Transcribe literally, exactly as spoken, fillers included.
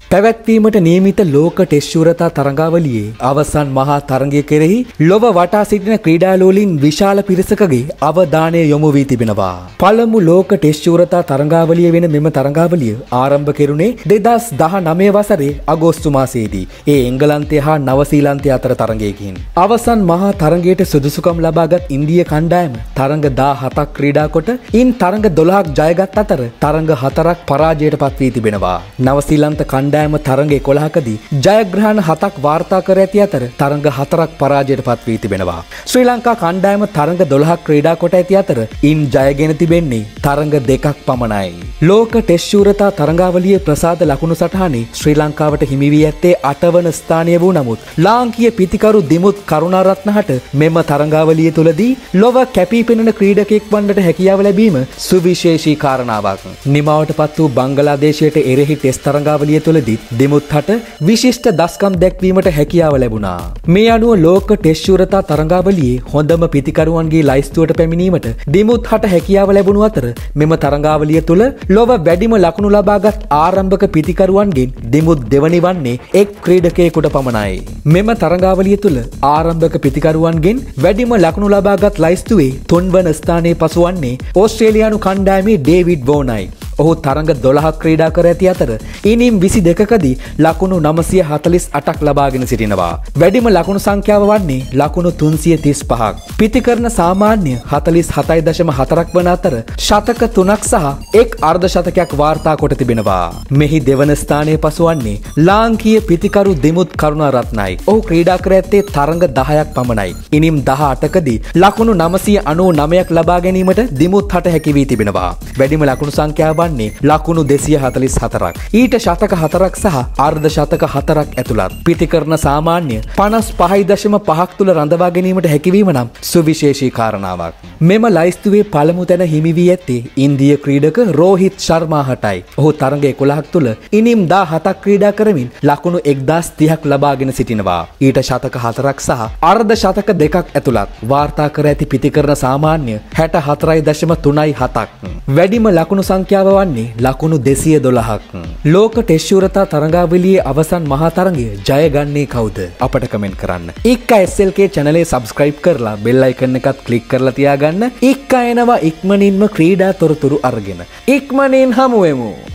පැවැත්වීමට නියමිත ලෝක ටෙස්ට් ශූරතා තරඟාවලියේ අවසන් මහා තරඟය කෙරෙහි ලොව වටා සිටින ක්‍රීඩාලෝලීන් විශාල පිරිසකගේ අවධානය යොමු වී තිබෙනවා. පළමු ලෝක ටෙස්ට් ශූරතා තරඟාවලිය වෙන මෙම තරඟාවලිය ආරම්භ කෙරුණේ දෙදහස් දහනවය වසරේ අගෝස්තු මාසයේදී. ඒ එංගලන්තය හා නවසීලන්තය අතර තරඟයකින්. අවසන් මහා තරඟයට සුදුසුකම් ලබාගත් ඉන්දිය කණ්ඩායම තරඟ දාහතක් ක්‍රීඩා කොට ඉන් තරඟ දොළහක් ජයගත් අතර තරඟ හතරක් පරාජයට පත් වී තිබෙනවා. නවසීලන්ත කණ්ඩායම තරඟ එකොළහකදී ජයග්‍රහණ හතක් වාර්තා කර ඇති අතර තරඟ හතරක් පරාජයට පත් වී තිබෙනවා. ශ්‍රී ලංකා කණ්ඩායම තරඟ දොළහක් ක්‍රීඩා කොට ඇති අතර ඉන් ජයගෙන තිබෙන්නේ තරඟ දෙකක් පමණයි. ලෝක ටෙස්ට් ශූරතා තරඟාවලියේ ප්‍රසාද ලකුණු සටහනේ ශ්‍රී ලංකාවට හිමි වී ඇත්තේ අටවන ස්ථානය වූ නමුත් ලාංකීය පිතිකරු දිමුත් කරුණාරත්නහට මෙම තරඟාවලිය තුලදී ලොව කැපී පෙනෙන ක්‍රීඩකයෙක් වන්නට හැකියාව ලැබීම සුවිශේෂී කාරණාවක්. නිමාවට පත් වූ බංගලාදේශයට එරෙහි ටෙස්ට් තරඟාවලිය තුලදී දිමුත් හට විශිෂ්ට දස්කම් දැක්වීමට හැකියාව ලැබුණා. මේ අනුව ලෝක ටෙස්ට් ශූරතා තරඟාවලියේ හොඳම පිතිකරුවන්ගේ ලයිස්තුවට පැමිණීමට දිමුත් හට හැකියාව ලැබුණු අතර මෙම තරඟාවලිය තුල ලොව වැඩිම ලකුණු ලබාගත් ආරම්භක පිතිකරුවන්ගෙන් දිමුත් දෙවනි වන්නේ එක් ක්‍රීඩකයෙකුට පමණයි. මෙම තරඟාවලිය තුල ආරම්භක පිතිකරුවන්ගෙන් වැඩිම ලකුණු ලබාගත් ලයිස්තුවේ තුන්වන ස්ථානයේ පසුවන්නේ ඕස්ට්‍රේලියානු කණ්ඩායමේ ඩේවිඩ් වෝනයි. ඔහු තරඟ දොළහක් ක්‍රීඩා කර ඇති අතර ඉනිම් විසි දෙකකදී ලකුණු නවසිය හතළිස් අටක් ලබාගෙන සිටිනවා. වැඩිම ලකුණු සංඛ්‍යාව වන්නේ ලකුණු තුන්සිය තිස් පහක්. පිතිකරන සාමාන්‍ය හතළිස් හතයි දශම හතරක් වන අතර ශතක තුනක් සහ එක් අර්ධ ශතකයක් වාර්තා කොට තිබෙනවා. මෙහි දෙවන ස්ථානයේ පසුවන්නේ ලාංකීය පිතිකරු දිමුත් කරුණාරත්නයි. ඔහු ක්‍රීඩා කර ඇත්තේ තරඟ දහයක් පමණයි. ඉනිම් දහඅටකදී ලකුණු නවසිය අනූ නවයක් ලබා ගැනීමට දිමුත් හට හැකි වී තිබෙනවා. වැඩිම ලකුණු සංඛ්‍යාව ලකුණු දෙසිය හතළිස් හතරක්. ඊට ශතක හතරක් සහ අර්ධ ශතක හතරක් ඇතුළත්. පිතිකරන සාමාන්‍ය පනස් පහයි දශම පහක් තුල රඳවා ගැනීමට හැකිවීම නම් සුවිශේෂී කාරණාවක්. මෙම ලයිස්තුවේ පළමු තැන හිමි වී ඇත්තේ ඉන්දිය ක්‍රීඩක රෝහිත් ශර්මා හටයි. ඔහු තරඟ එකොළහක් තුල ඉනිම් දාහතක් ක්‍රීඩා කරමින් ලකුණු එක්දාස් තිහක් ලබාගෙන සිටිනවා. ඊට ශතක හතරක් සහ අර්ධ ශතක දෙකක් ඇතුළත්. වාර්තා කර ඇති පිතිකරන සාමාන්‍ය හැට හතරයි දශම තුනයි හතක්. වැඩිම ලකුණු සංඛ්‍යාව වන්නේ ලකුණු දෙසිය දොළහක්. ලෝක ටෙස්ට් ශූරතා තරඟාවලියේ අවසන් මහා තරඟය ජය ගන්නේ කවුද? අපට කමෙන්ට් කරන්න. ඉක්කා එස් එල් කේ channel එක subscribe කරලා bell icon එකත් click කරලා තියාගන්න. ඉක්කා එනවා ඉක්මනින්ම ක්‍රීඩා තොරතුරු අරගෙන. ඉක්මනින් හමු වෙමු.